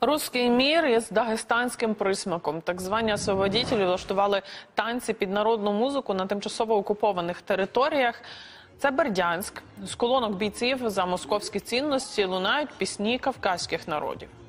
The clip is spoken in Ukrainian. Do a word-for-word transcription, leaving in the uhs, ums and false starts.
Руський мір із дагестанським присмаком. Так звані освободітелі влаштували танці під народну музику на тимчасово окупованих територіях. Це Бердянськ. З колонок бійців за московські цінності лунають пісні кавказьких народів.